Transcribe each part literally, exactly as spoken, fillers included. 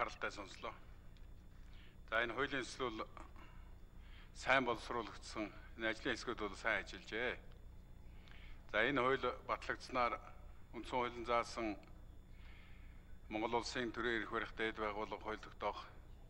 анхааралтай сонслоо. За энэ хуулийн төслөл сайн боловсруулагдсан энэ ажлын хэсгүүд бол сайн ажиллажээ. За энэ хууль батлагдсанаар үндсэн хуулийн заасан Монгол улсын төрийн эрх барих дээд байгууллага хууль тогтоох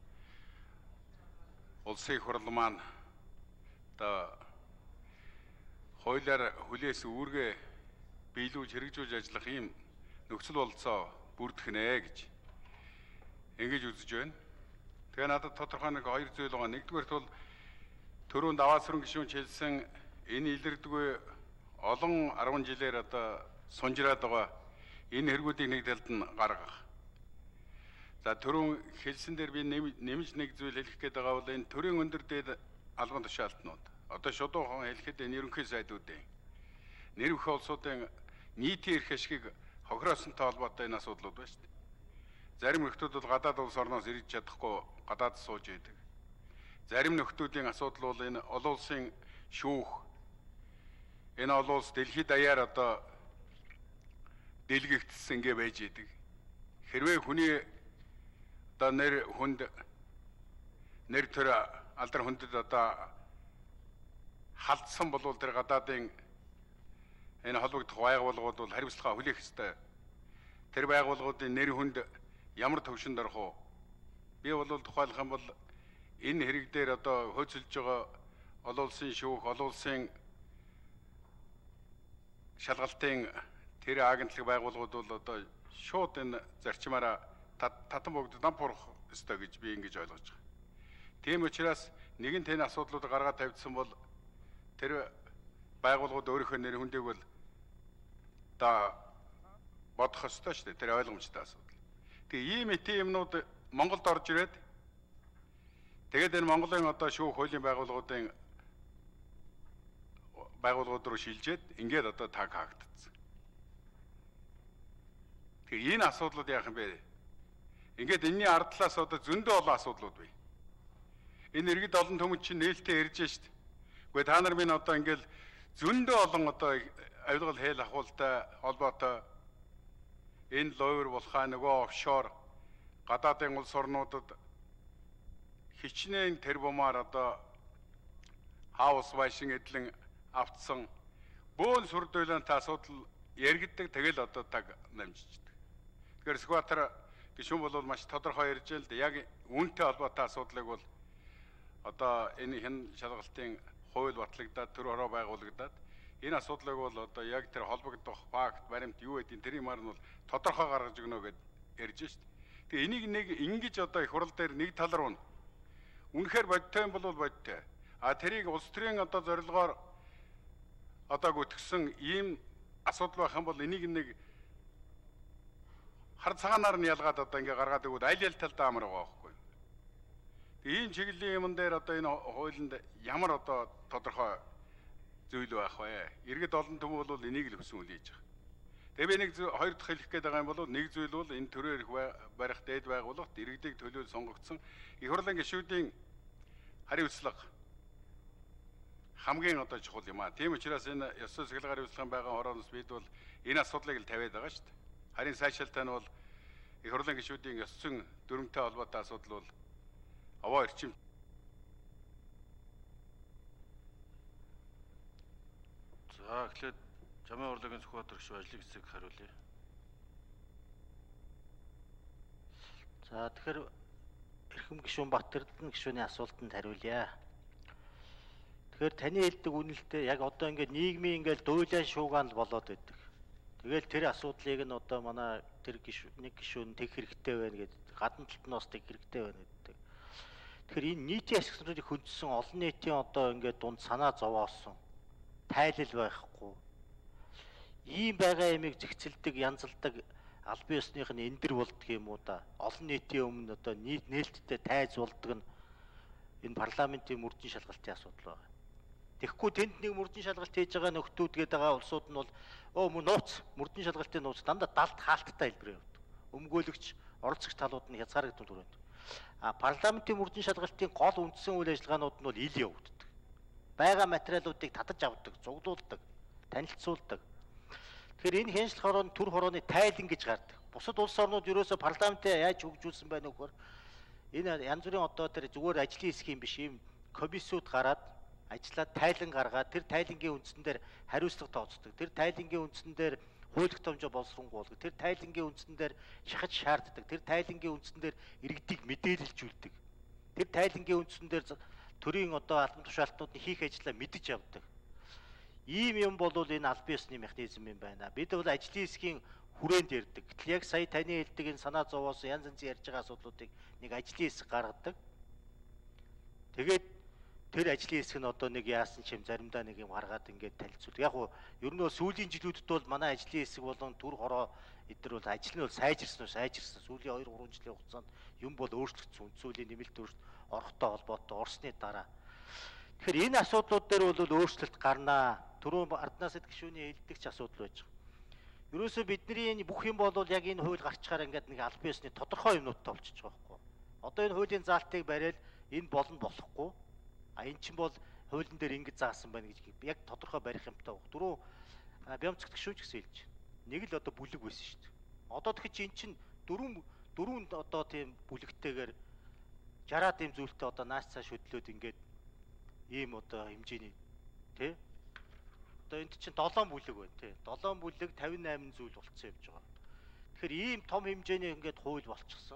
улсын их хурл маань одоо хуулиар хүлээс үүргээ биелүүлж хэрэгжүүлж ажиллах ийм нөхцөл бололцоо бүрдэх нэ гэж ингэж үзэж байна. Тэгээ надад тодорхой нэг хоёр зүйл байгаа. Нэгдүгээрт бол төрөнд аваа сүрэн гишүүн хэлсэн энэ илэрдэггүй олон арван жилээр одоо сунжраад байгаа энэ хэрэгүүдийг нэг талд нь гаргах. За төрөн хэлсэн дээр би нэмж нэг зүйл хэлэх гээд байгаа бол энэ төрийн өндөр дээд албан тушаалтнууд. Одоо шодуухан хэлэхэд энэ ерөнхий сайдуудын нэр бүхэн улсуудын нийтийн эрх ашгийг хохироосонтой холбоотой энэ асуудлууд байна шүү дээ. Зарим нөхдүүд бол гадаад улс орноос ирж чадахгүй гадаад сууж идэг. Зарим нөхдүүдийн асуудал бол энэ олон улсын шүүх энэ олон улс дэлхийд даяар одоо дэлгэгдсэн ингээ байж идэг. Хэрвээ хүний одоо нэр хүнд нэр төр алдар хүндэд одоо халдсан болвол тэр гадаадын энэ холбогдох байгууллагууд бол хариуцлага хүлээх ёстой. Тэр байгууллагуудын нэр хүнд ямар төвшөнд орох уу? Би бол тухайлах юм бол энэ хэрэг дээр одоо хөөцөлж байгаа олон улсын шүүх, олон улсын шалгалтын тэр агентлаг байгууллагууд бол одоо шууд энэ зарчмаараа татан богд дампуурах ёстой гэж би ингэж ойлгож байгаа. Тийм учраас нэгэн тэн асуудлууд гаргаад тавьдсан бол тэр байгууллагууд өөрийнхөө нэр хүндийг бол да бодох ёстой шүү дээ. Тэр ойлгомжтой асуудал. Тэгээ ийм эти юмнууд Монголд орж ирээд тэгээд энэ Монголын одоо шүүх хуулийн байгууллагуудын байгууллагууд руу шилжээд ингээд одоо таг хаагдсан. Тэгээ энэ асуудлууд яах юм бэ? Ингээд энэний ард талаас одоо зөндөө олон асуудлууд бий. Энэ иргэд олон түмэн чинь нээлттэй ирж шít. Гэхдээ та нар минь одоо ингээд зөндөө олон одоо авилгал хээл ахуултай холбоотой энэ лойр болохаа нөгөө офшор гадаадын улс орнуудад хичнээн тэрбумаар одоо хаус байшин эдлэн автсан бөөн сүрдүүлэнт асуудал яригддаг тэгэл одоо таг намжиждаг. Тэгэхээр Сүхбаатар гишүүн бол маш тодорхой ярьж л яг үүнтэй холбоотой асуудлыг бол одоо энэ хэн шалгалтын хууль батлагдаад төр ороо байгуулагдаад энэ асуудлыг бол одоо яг тэр холбогдох факт баримт юу гэдгийг тэр юмар нь бол тодорхой гаргаж өгнө гэд ярьж шít. Тэгээ энийг нэг ингэж одоо их хурл дээр нэг тал руу үнэхээр бодтой юм бол бодтой. А тэрийг улс төрийн одоо зорилгоор одоо гүтгсэн ийм асуудал байх юм бол энийг нэг хар цагаанаар нь ялгаад одоо ингээ гаргаад өгөөд аль аль талдаа амар байгаа байхгүй. Тэгээ ийм чиглэлийн юм дээр одоо энэ хуулинд ямар одоо тодорхой зүйл байх вэ? Иргэд олон түмэн бол энийг л хүсэн үлээж байгаа. Тэгээ би нэг хоёр дахь хэлэх гээд байгаа юм бол нэг зүйл бол энэ төрийн эрх барих дээд байгууллагт иргэдийг төлөөлж сонгогдсон их хурлын гишүүдийн хариуцлага хамгийн одоо чухал юм аа. Тийм учраас энэ ёс зүйн хариуцлагын байгаа хорооноос бид бол энэ асуудлыг л тавиад байгаа шүү дээ. Харин сайшаалтай нь бол их хурлын гишүүдийн ёс зүйн дүрмтэй холбоотой асуудал бол аваа эрчим. За эхлээд Жамын урлагийн Сүхбаатар гишүүн ажлын хэсэг хариулъя. За тэгэхээр эрхэм гишүүн Батэрдэн гишүүний асуултанд хариулъя. Тэгэхээр таны хэлдэг үнэлтэд яг одоо ингээд нийгмийн ингээд дуйлан шуугаан л болоод байдаг. Тэгэл тэр асуудлыг нь одоо манай тэр гишүүн нэг гишүүн тэг хэрэгтэй байна гэдэг гадна талд нь бас тэг хэрэгтэй байна гэдэг. Тэгэхээр энэ нийтийн ашигтнуудыг хөндөсөн олон нийтийн одоо ингээд дунд санаа зовоосон тайлал байхгүй. Ийм байгаа ямиг зэгцэлдэг, янзалдаг албан ёсных нь эндэр болдго юм уу да? Олон нийтийн өмнө одоо нийт нээлттэй тайз болдог нь энэ парламентын мөрдөн шалгалтын асуудал байна. Тэгэхгүй тэнд нэг мөрдөн шалгалт хийж байгаа нөхдүүд гээд байгаа улсууд нь бол оо мөн нууц мөрдөн шалгалтын нууц дандаа далд хаалттай хэлбэр явдаг. Өмгөөлөгч оролцогч талууд нь хязгаарагдсан төрөнд. А парламентын мөрдөн шалгалтын гол үндсэн үйл ажиллагаанууд нь бол ил явагддаг. Бага материалуудыг татаж авдаг, зуглуулдаг, танилцуулдаг. Тэгэхээр энэ хяншлах хорооны төр хорооны тайлан гэж гардаг. бусад улс орнууд ерөөсө парламентаа яаж хөгжүүлсэн байна вэ гэхээр энэ янз бүрийн одоо тэр зүгээр ажлын хэсэг юм биш, ийм комиссууд гараад ажиллаад тайлан гаргаад тэр тайлангийн үндсэн дээр хариуцлага тооцдог. Тэр тайлангийн үндсэн дээр хууль тогтоомжоо боловсронгуулдаг. Тэр тайлангийн үндсэн дээр шахаж шаарддаг. Тэр тайлангийн үндсэн дээр иргэдийг мэдээлэлжүүлдэг. Тэр тайлангийн үндсэн дээр төрийн одоо албан тушаалтнууд нь хийх ажлаа мэдэж явдаг. Ийм юм бол энэ албан ёсны механизм юм байна. Бид бол ажлын хэсгийн хүрээнд ярьдаг. Гэтэл яг сая таны хэлдэг энэ санаа зовоос янз янзын ярьж байгаа асуудлуудыг нэг ажлын хэсэг гаргадаг. Тэгээд тэр ажлын хэсэг нь одоо нэг яасан ч юм заримдаа нэг юм гаргаад ингээд танилцуулдаг. Яг уу ер нь бол сүүлийн жилүүдэд бол манай ажлын хэсэг болон төр хороо эдгээр бол ажил нь бол сайжирсан уу сайжирсан. Сүүлийн хоёр гурван жилийн хугацаанд юм бол өөрчлөгдсөн. Үндсүүлийн нэмэлт өөрчлөлт орохтой холбоотой орсны дараа. Тэгэхээр энэ асуудлууд дээр бол өөрчлөлт гарнаа. Түрүүн Арднаас эд гишүүний хэлдэг ч асуудал байж байгаа. Ерөөсөө бидний бүх юм бол яг энэ хууль гарчхаар ингээд нэг албан ёсны тодорхой юмнуудтай болчихж байгаа байхгүй. Одоо энэ хуулийн заалтыг бариад энэ болно болохгүй. А эн чинь бол хуулийн дээр ингэж заасан байна гэж яг тодорхой барих юмтай баг. Түрүү Бямцгт гишүүч гэсэн хэлж. Нэг л одоо бүлэг байсан шүү дээ. Одоо тэгэхээр эн чинь дөрвөн дөрвөн одоо тийм бүлэгтэйгээр жараад ийм зүйлтэй одоо наац цааш хөдлөөд ингээд ийм одоо хэмжээний тий. Одоо энд чинь долоон бүлэг байна тий. долоон бүлэг тавин найман зүйл болцсон явж байгаа. Тэгэхээр ийм том хэмжээний ингээд хууль болчихсон.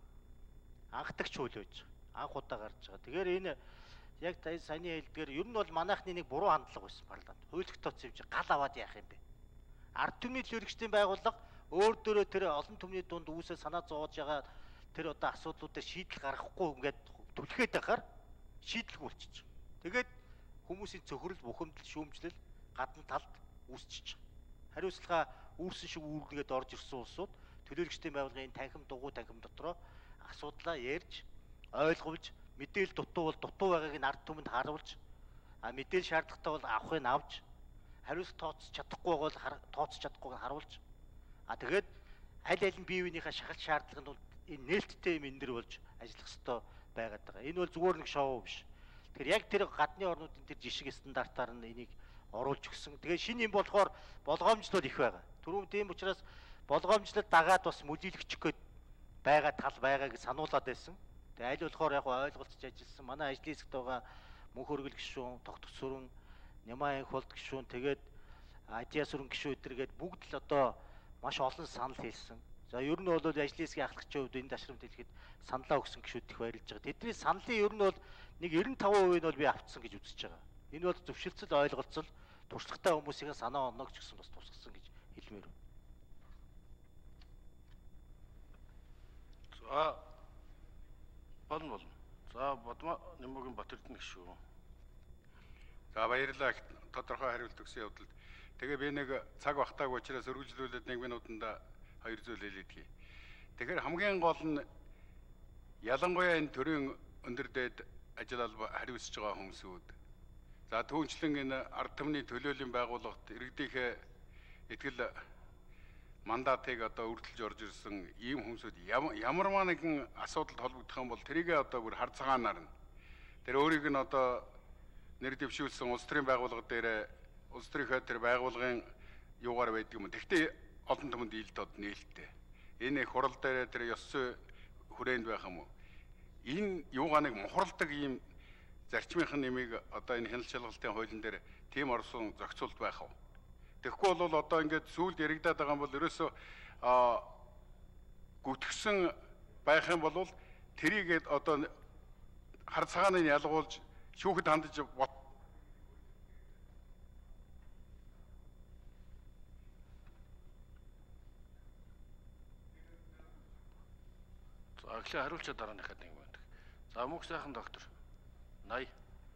Анхдагч хууль байж байгаа. Анх удаа гарч байгаа. Тэгэхээр энэ яг саяны хэлдгээр ер нь бол манайхны нэг буруу хандлага байсан парламент. Хууль тогтооцсон юм чи гал аваад яах юм бэ? Ард түмний төлөөлөгчдийн байгууллага өөр дөрөө тэр олон түмний дунд үүсээ санаа зовоож байгаа тэр одоо асуудлуудаар шийдэл гаргахгүй ингээд түлхээд байхаар шийдэлгүй болчихж байгаа. Тэгээд хүмүүсийн цөхрөл, бухимдал, шүүмжлэл гадна талд үүсчихэж байгаа. Хариуцлага үүрсэн шиг үүргээд орж ирсэн улсууд төлөөлөгчдийн байгууллагын танхим дугуй танхим дотроо асуудлаа ярьж, ойлгуулж, мэдээлэл дутуу бол дутуу байгааг нь ард түмэнд харуулж, а мэдээлэл шаардлагатай бол авахыг авч, хариуцлага тооцож чадахгүй бол тооцож чадахгүйг харуулж, а тэгээд аль аль нь бие биенийхээ шахалт шаардлага нь бол энэ нээлттэй юм энэ дэр болж ажиллах ёстой байгаад байгаа. Энэ бол зүгээр нэг шоу биш. Тэгэхээр яг тэр гадны орнуудын тэр жишг стандартаар нь энийг оруулж өгсөн. Тэгээ шинэ юм болохоор болгоомжлол их байгаа. Түрүүн тийм учраас болгоомжлол дагаад бас мүлийлэгчих гээд байгаа тал байгааг сануулад байсан. Тэгээ аль болохоор яг ойлголцож ажилласан. Манай ажлын хэсэгт байгаа мөнх хөргөл гишүүн, тогтох сүрэн, Нямаа анх болд гишүүн, тэгээд Адиа сүрэн гишүүн эдэргээд бүгд л одоо маш олон санал хэлсэн. За ер нь бол ажлын хэсгийн ахлагчийн хувьд энэ ташрамт хэлэхэд саналаа өгсөн гишүүд их баярлж байгаа. Тэдний саналын ер нь бол нэг девяносто пять процент нь бол би автсан гэж үзэж байгаа. Энэ бол зөвшөлтсөл ойлголцол туршлагатай хүмүүсийн санаа оноо ч гэсэн бас тусгасан гэж хэлмээр байна. За болно болно. За Бадма Нямаагийн Батэрдэн гишүүн. За баярлалаа тодорхой хариулт өгсөн явдалд. Тэгээ би нэг цаг багтааг учраас өргөжлүүлээд нэг минутанда хоёр зүйл хэлээдгий. Тэгэхээр хамгийн гол нь ялангуяа энэ төрийн өндөр дээд ажил алба хариуцж байгаа хүмүүсүүд. За түүнчлэн энэ ард түмний төлөөллийн байгууллагт иргэдийнхээ итгэл мандатыг одоо үрдэлж орж ирсэн ийм хүмүүсүүд ямар маа нэгэн асуудалд холбогдох юм бол тэрийг одоо бүр хар цагаанаар нь тэр өөрийг нь одоо нэр дэвшүүлсэн улс төрийн байгууллага дээр улс төрийнхөө тэр байгууллагын юугаар байдаг юм. Тэгтээ олон түмэнд ил дод нээлттэй. Энэ их хурал дээр тэр ёс зүй хүрээнд байх юм уу? Энэ юугаа нэг мухарладаг ийм зарчмынхын нэмийг одоо энэ хяналт шалгалтын хуулийн дээр тийм орсон зохицуулт байх уу? Тэгэхгүй бол одоо ингээд сүүлд яригадаад байгаа юм бол ерөөсөө гүтгсэн байх юм бол тэрийгээд одоо хар цагааныг ялгуулж шүүхэд хандаж бот. За эхлээ хариулчаа дарааныхаа нэг байна. За мөнх сайхан доктор. Най.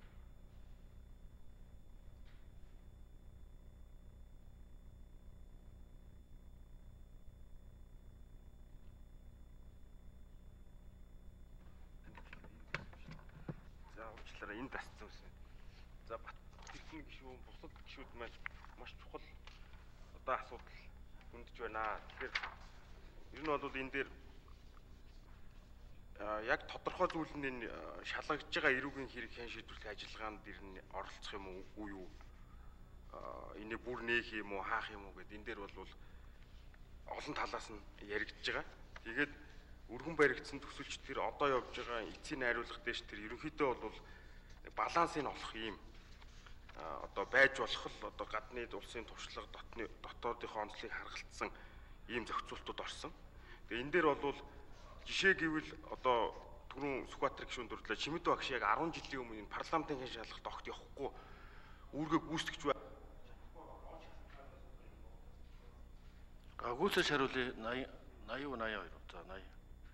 За уучлаарай энэ тасцсан үсэн. За Батэрдэн гишүүн бусад гишүүд маань маш чухал одоо асуудал хүндэж байна. Тэгэхээр ер нь бол энэ дээр яг тодорхой зүйл нь энэ шалгагдж байгаа эрүүгийн хэрэг хэн шийдвэрлэх ажиллагаанд ер нь оролцох юм уу юу? Энийг бүр нээх юм уу, хаах юм уу гэд энэ дээр бол олон талаас нь яригдж байгаа. Тэгээд өргөн баригдсан төсөлч тэр одоо явж байгаа эцсийн найруулга дэш тэр ерөнхийдөө бол балансыг олох юм одоо байж болох л одоо гадны улсын туршлага дотны дотоодынхоо онцлогийг харгалцсан ийм зохицуултууд орсон. Тэгээ энэ дээр бол жишээ гэвэл одоо түрүүн Сүхбаатар гишүүн дурдлаа Чимэд багш яг арван жилийн өмнө энэ парламентын хэн шалгалт огт явахгүй үүргээ гүйцэтгэж байна. А гүйцэж хариулъя eighty eighty eighty-two. За eighty.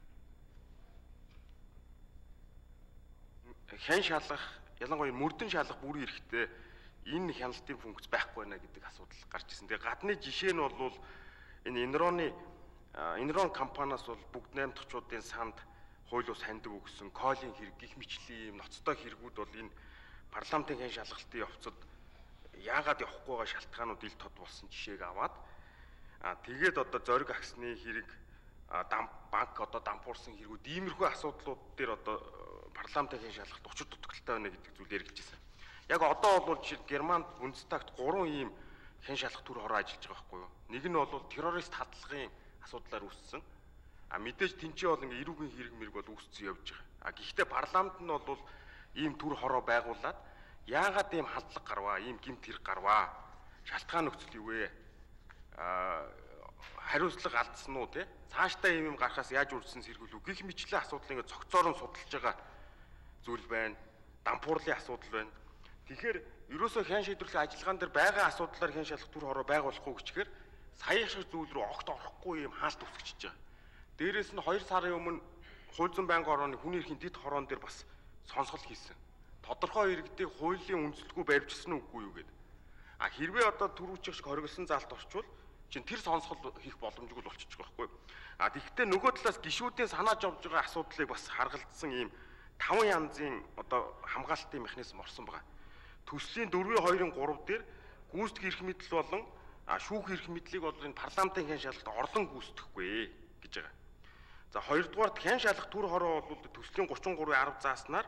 Хэн шалгах, ялангуяа мөрдөн шалгах бүрийн эрэхтэй энэ хяналтын функц байхгүй байна гэдэг асуудал гарч ирсэн. Тэгээ гадны жишээ нь бол энэ Enron-ы Enron компаниас бол бүгд наймд тохиолдлын санд хууль ус ханддаг өгсөн колын хэрэг гих мэтчлийн юм ноцтой хэрэгүүд бол энэ парламентын хэн шалгалтын явцад яагаад явахгүй байгаа шалтгаанууд ил тод болсон жишээг аваад а тэгээд одоо зориг агсны хэрэг банк одоо дампуурсан хэрэгүүд иймэрхүү асуудлууд дээр одоо парламентын хэн шалгалт учир дутагдaltaй байна гэдэг зүйл яригдчихсэн. Яг одоо бол жишээ Германд Бундестагт гурван ийм хэн шалгах төр хороо ажиллаж байгаа байхгүй юу? Нэг нь бол террорист хадлагын асуудлаар үүссэн. А мэдээж тэнцээ бол ингээ эрүүгийн хэрэг мэрэг бол үүссэн явж байгаа. А гэхдээ парламент нь бол ийм төр хороо байгуулад яагаад ийм халдлага гарваа, ийм гэмт хэрэг гарваа? Шалтгаан нөхцөл юу вэ? А хариуцлага алдсан уу те? Цаашдаа ийм юм гарахаас яаж үрдсэн сэргүүлв гэх мэтлэн асуудал ингээ цогцоор нь судалж байгаа зүйл байна. Дампуурлын асуудал байна. Тэгэхээр ерөөсөө хэн шийдвэрлэх ажиллагаан дээр байгаа асуудлаар хэн шалгах төр хороо байгуулахгүй гэчихээр саяхан шиг зүйл рүү огт орохгүй юм хаалт үсгэж байгаа. Дээрээс нь two сарын өмнө хууль зүйн байнгын орооны хүний эрхийн дэд хороон дээр бас сонсгол хийсэн. Тодорхой иргэдийг хуулийн үндэслэлгүй барьжсан үгүй юу гэдэг. А хэрвээ одоо түрүүчих шиг хоригдсон заалт орчвол чинь тэр сонсгол хийх боломжгүй л болчихж байгаа байхгүй. А тэгэхдээ нөгөө талаас гишүүдийн санааж явж байгаа асуудлыг бас харгалзсан ийм таван янзын одоо хамгаалтын механизм орсон байгаа. Төслийн four two-ын three дээр гүйцэтгэх эрх мэдэл болон шүүх эрх мэдлийг бол энэ парламентын хэн шалгалт орлон гүйцэтгэхгүй гэж байгаа. За хоёрдугаарт хэн шалгах төр хороо бол төслийн thirty-three ten зааснаар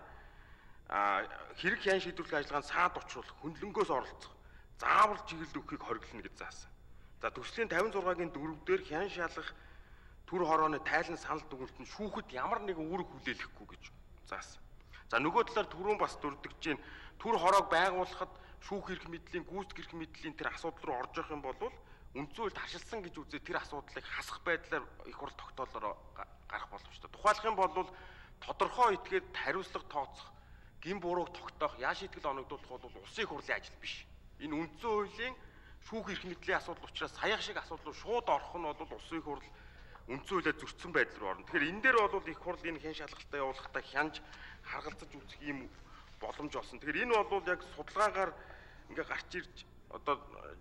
хэрэг хэн шийдвэрлэх ажиллагаанд саад учруулах, хөндлөнгөөс оролцох, заавал чиглэл өгөхийг хориглоно гэж заасан. За төслийн fifty-six-гийн four дээр хэн шалгах төр хорооны тайлан санал дүгнэлт нь шүүхэд ямар нэгэн үүрэг хүлээлгэхгүй гэж заасан. За нөгөө талаар түрүүн бас дурддагж чинь төр хороог байгуулахад шүүх эрх мэдлийн гүйцэтгэх эрх мэдлийн тэр асуудал руу орж явах юм бол үндсэн хууль таршилсан гэж үзээ тэр асуудлыг хасах байдлаар их хурл тогтоолоор гарах боломжтой. Тухайлах юм бол тодорхой этгээд хариуцлага тооцох, гин бурууг тогтоох, яа шийтгэл оногдуулах бол улсын их хурлын ажил биш. Энэ үндсэн хуулийн шүүх эрх мэдлийн асуудал учраас саяхан шиг асуудал руу шууд орох нь бол улсын их хурл үндсэн хуулиар зөрчсөн байдал руу орно. Тэгэхээр энэ дээр бол их хурл энэ хэн шалгалтаа явуулахдаа хянж харгалзаж үзэх юм боломж олсон. Тэгэхээр энэ бол яг судалгаагаар ингээ гарч ирж одоо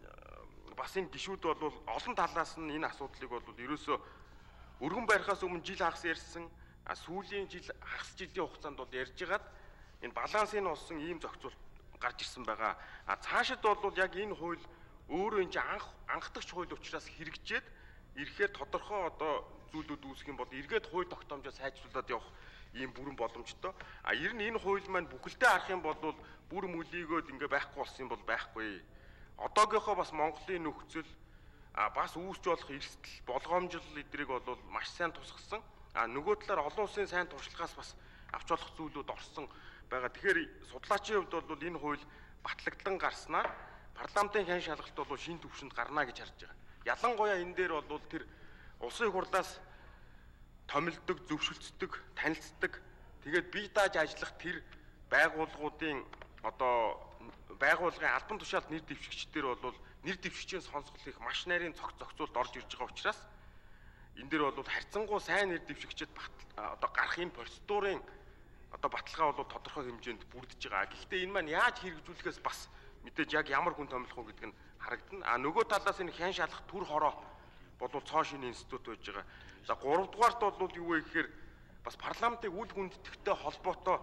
бас энэ гишүүд бол олон талаас нь энэ асуудлыг бол ерөөсөө өргөн барихаас өмнө жил хагас ярьсан, сүүлийн жил хагас жилийн хугацаанд бол ярьж хагаад энэ балансыг нь олсон ийм зохицуулт гарч ирсэн байгаа. А цаашид бол яг энэ хууль өөрөө энэ анх анхдагч хууль учраас хэрэгжээд ирэхээр тодорхой одоо зүйлүүд үүсэх юм бол эргээд хууль тогтоомжоо сайжруулад явах ийм бүрэн боломжтой. А ер нь энэ хууль маань бүхэлдээ харах юм бол бүр мөлийгөөд ингээ байхгүй болсон юм бол байхгүй. Одоогийнхоо бас Монголын нөхцөл а бас үүсч болох эрсдэл, болгоомжлол эдрийг бол маш сайн тусгасан. А нөгөө талаар олон улсын сайн туршлагаас бас авч болох зүйлүүд орсон байгаа. Тэгэхээр судлаачийн хувьд бол энэ хууль батлагдлан гарснаар парламентын хэн шалгалт бол шинэ түвшинд гарна гэж харж байгаа. Ялангуяа энэ дээр бол тэр улсын хурлаас томилдог, зөвшөлдсдөг, танилцдаг. Тэгээд бие дааж ажиллах тэр байгууллагуудын одоо байгууллагын албан тушаалд нэр дэвшигчдэр бол нэр дэвшигчийн сонсгол их маш нарийн цогц зохицуулт орж ирж байгаа учраас энэ дээр бол харьцангуй сайн нэр дэвшигчд одоо гарах энэ процедурын одоо баталгаа бол тодорхой хэмжээнд бүрдэж байгаа. Гэхдээ энэ маань яаж хэрэгжүүлэхээс бас мэдээж яг ямар хүн томилох уу гэдэг нь харагдана. А нөгөө талаас энэ хэн шалах төр хороо бол цоо шинэ институт байж байгаа. За гурав дугаарт бол юу вэ гэхээр бас парламентыг үл хүндэтгтэй холбоотой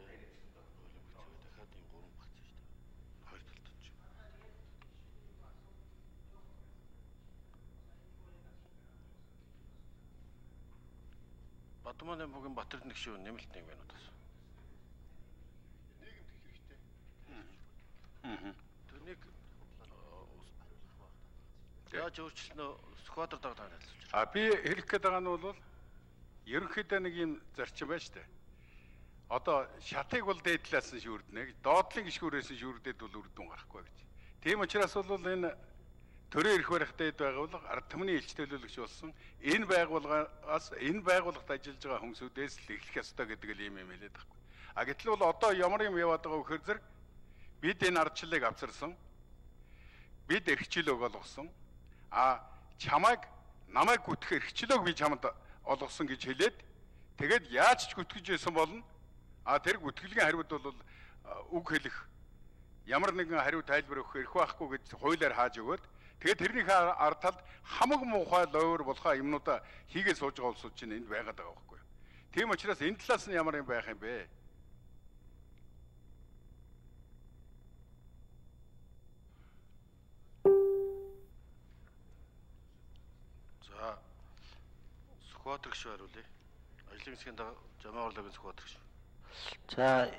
Бадманы бүген Батэр нэг шүү нэмэлт нэг байна удаас. Нийгэмд хэрэгтэй. Аа. Тэр нэг дээ. Яаж өөрчлөнө сквадр дараа танилцуулж байна. А би хэлэх гээд байгаа нь бол ерөнхийдөө нэг юм зарчим байна шүү дээ. Одоо шатыг бол дээдлээс нь шүүрдэнэ гэж, доотлын гишгүүрээс нь шүүрдээд бол үр дүн гарахгүй гэж. Тийм учраас бол энэ төрийн эрх барих дээд байгууллага ард түмний элч төлөөлөгч болсон энэ байгууллагаас энэ байгууллагт ажиллаж байгаа хүмүүсүүдээс л эхлэх ёстой гэдэг л юм юм хэлээд байхгүй. А гэтэл бол одоо ямар юм яваад байгаа вөхөр зэрэг бид энэ ардчлалыг авчирсан. Бид эрхчлөөг олгосон. А чамайг намайг гүтгэх эрхчлөөг би чамд олгосон гэж хэлээд тэгээд яаж ч гүтгэж байсан болно. А тэр гүтгэлгийн хариуд бол үг хэлэх ямар нэгэн хариу тайлбар өгөх эрх байхгүй гэж хуулиар хааж өгөөд тэгээд тэрнийхээ ард талд хамаг муухай лойвор болохоо юмнуудаа хийгээд сууж байгаа улсууд чинь энд байгаад байгаа байхгүй юу. Тийм учраас энэ талаас нь ямар юм байх юм бэ? За сквадр гişүү хариулъя. Ажлын хэсгийн жамаа орлогын сквадр гişүү. За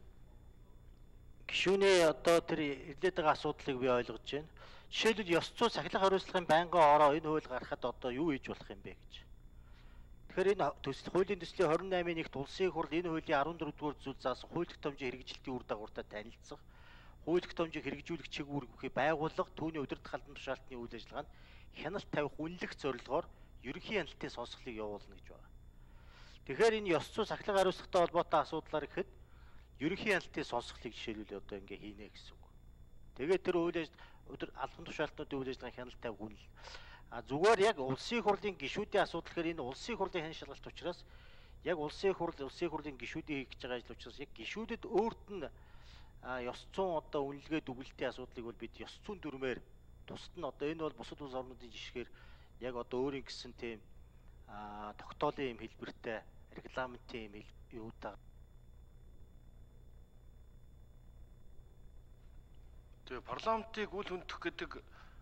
гишүүний одоо тэр ирээд байгаа асуудлыг би ойлгож байна. Жишээлбэл ёс зүй сахилга хариуцлагын байнгын ороо энэ хууль гаргахад одоо юу хийж болох юм бэ гэж. Тэгэхээр энэ төсөл хуулийн төслийн хорин наймын нэгт улсын хурл энэ хуулийн арван дөрөвдүгээр зүйл заасан хууль тогтоомжийн хэрэгжилтийн үр дагавартай танилцах, хууль тогтоомжийг хэрэгжүүлэх чиг үүргээ байгууллага түүний удирдах албан тушаалтны үйл ажиллагаанд хяналт тавих үнэлэх зорилгоор ерөнхий хяналтын сонсголыг явуулна гэж байна. Тэгэхээр энэ ёс зүй сахилга хариуцлагатай холбоотой асуудлаар ихэд ерөнхий хяналтын сонсголыг жишээлбэл одоо ингээ хийнэ гэсэн үг. Тэгээд тэр үйл ажиллагаа албан тушаалтнуудын үйл ажиллагааны хяналт тавих үнэл. А зүгээр яг улсын хурлын гишүүдийн асуудал гэхээр энэ улсын хурлын хэн шалгалт учраас яг улсын хурл улсын хурлын гишүүдийн хийж байгаа ажил учраас яг гишүүдэд өөрт нь ёс зүйн одоо үнэлгээ дүгнэлтийн асуудлыг бол бид ёс зүйн дүрмээр тусад нь одоо энэ бол бусад улс орнуудын жишгээр яг одоо өөрийн гэсэн тийм а тогтоолын юм хэлбэртэй регламентын юм юутай. Тэгээ парламентыг үл хөндөх гэдэг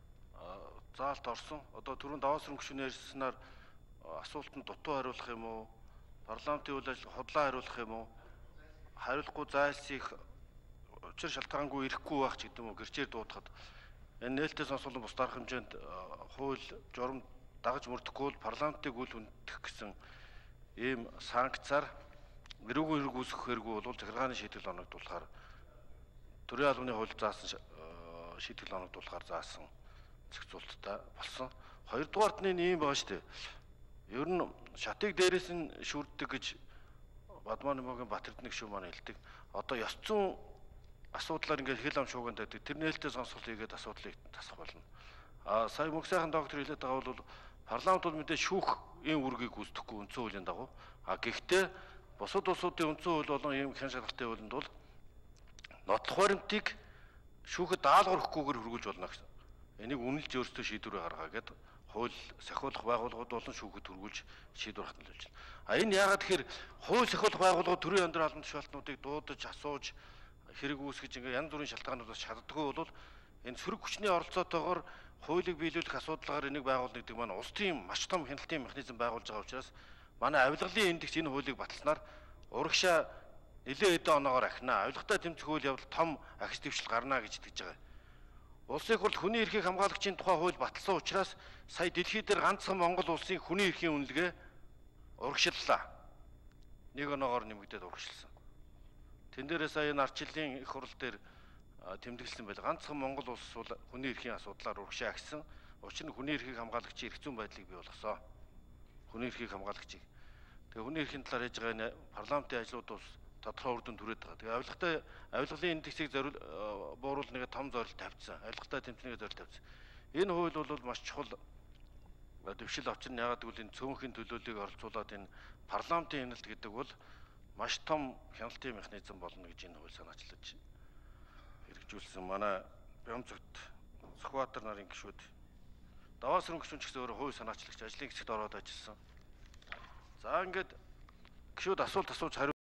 заалт орсон. Одоо түрүүн даваа сүрэн гишүүний ярьснаар асуултанд дутуу хариулах юм уу? Парламентын үйл ажиллагаа хотлоо хариулах юм уу? Хариулахгүй зайлсхийх учир шалтгаангүй ирэхгүй байх ч гэдэг юм уу? Гэрчээр дуудахад энэ нээлттэй сонсголон бус дарга хэмжээнд хууль журам дагаж мөрдөхгүй бол парламентыг үл хөндөх гэсэн ийм санкцаар эрүүгүй хэрэг үүсгэх хэрэггүй бол захиргааны шийтгэл оногдуулахаар төрийн албаны хууль заасан шийтгэл оногдуулахаар заасан зохицуулттай болсон. Хоёрдугаарт нь ийм байгаа шүү дээ. Ер нь шатыг дээрээс нь шүрддэг гэж Бадмаанмогийн Батэрдэнэ гишүүн маань хэлдэг. Одоо ёс зүйн асуудлаар ингээд хэл ам шууганд байдаг. Тэр нээлттэй сонсгол хийгээд асуудлыг тасах болно. А сая мөнх сайхан доктор хэлээд байгаа бол парламент бол мэдээ шүүх ийм үргийг гүйцэтгэхгүй үндсэн хуулийн дагуу. А гэхдээ бусад улсуудын үндсэн хууль болон ийм хэн шалгалтын хуулинд бол нотлох баримтыг шүүхэд даалгавар өгөхгүйгээр хөргүүлж болно гэсэн. Энийг үнэлж өөрсдөө шийдвэрээ гаргаа гэдэг хууль сахиулах байгууллагууд болон шүүхэд хөргүүлж шийдвэр хатгалж байна. А энэ яагаад тэгэхээр хууль сахиулах байгууллагууд төрийн яндрын албан тушаалтнуудыг дуудаж асууж хэрэг үүсгэж ингээ янз бүрийн шалтгаануудаас шаарддаггүй бол энэ сөрөг хүчний оролцоотойгоор хуулийг биелүүлэх асуудалгаар энийг байгуулна гэдэг маань улс төр маш том хяналтын механизм байгуулж байгаа учраас манай авилгалын эндэгч энэ хуулийг баталснаар урагшаа нэлээд хэдэн оноогоор ахнаа. Авилгатай тэмцэх үйл явдал том ахис дэвшил гарна гэж итгэж байгаа. Улсын хурл хүний эрхийг хамгаалагчийн тухай хууль баталсан учраас сая дэлхий дээр ганцхан Монгол улсын хүний эрхийн үнэлгээ урагшлалаа. Нэг оноогоор нэмэгдээд урагшилсан. Тэн дээрээ сая энэ ардчлалын их хурл дээр тэмдэглэсэн байл. Ганцхан Монгол улс бол хүний эрхийн асуудлаар урагшаа агсан. Учир нь хүний эрхийг хамгаалагчийн эрх зүйн байдлыг бий болгосон. Хүний эрхийг хамгаалагчийг. Тэгээ хүний эрхийн талаар хийж байгаа энэ парламентын ажлууд бас тодорхой үр дүн түрээд байгаа. Тэгээ авилгатай авилгалын индексийг зориул бууруулах нэг том зорилт тавьчихсан. Авилгатай тэмцэнэ зорилт тавьчихсан. Энэ хууль бол маш чухал дэвшил авчирна. Ягаад гэвэл энэ цөөнхийн төлөөллийг оролцуулаад энэ парламентын хяналт гэдэг бол маш том хяналтын механизм болно гэж энэ хууль санаачлаж хэрэгжүүлсэн. Манай Бямцогт Сүхбаатар нарын гишүүд даваа сүрэн гишүүн ч гэсэн өөрөө хууль санаачлагч ажлын хэсэгт ороод ажилласан. За ингээд гишүүд асуулт асууж хариу